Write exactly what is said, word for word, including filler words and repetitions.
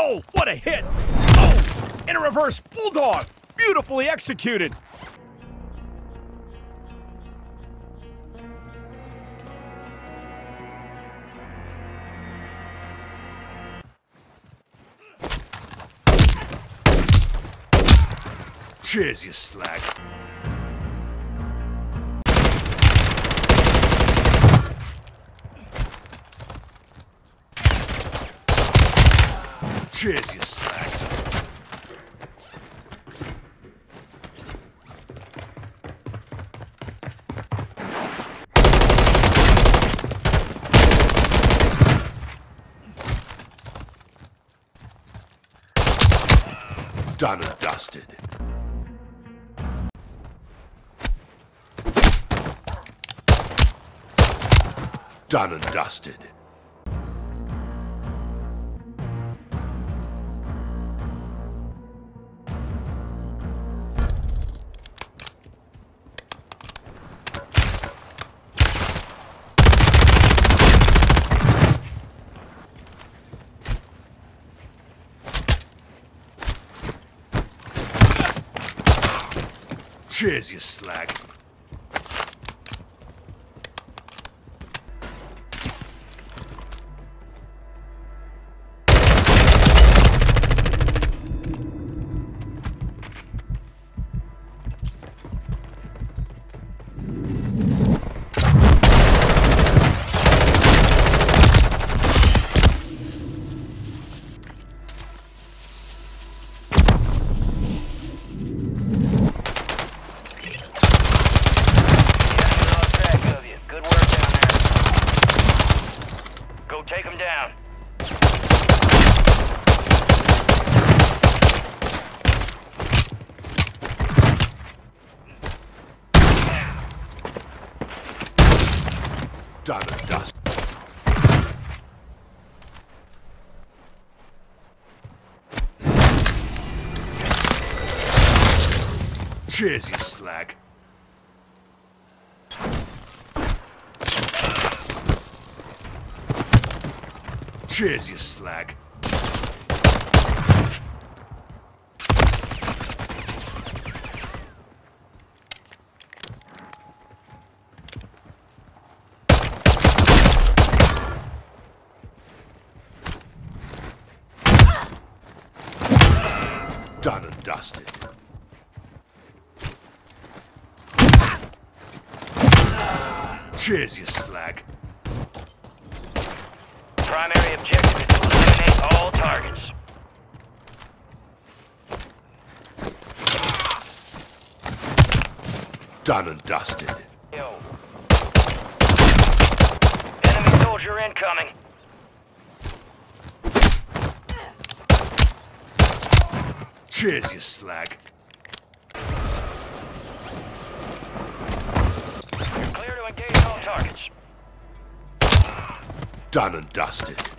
Oh, what a hit! Oh, in a reverse bulldog! Beautifully executed! Cheers, you slag. Cheers, you slag. Done and dusted. Done and dusted. Cheers, you slag. Take him down. Done and dust. Cheers, you slag. Cheers, you slag. Done and dusted. Cheers, you slag. Primary objective is to eliminate all targets. Done and dusted. Yo. Enemy soldier incoming. Cheers, you slag. You're clear to engage all targets. Done and dusted.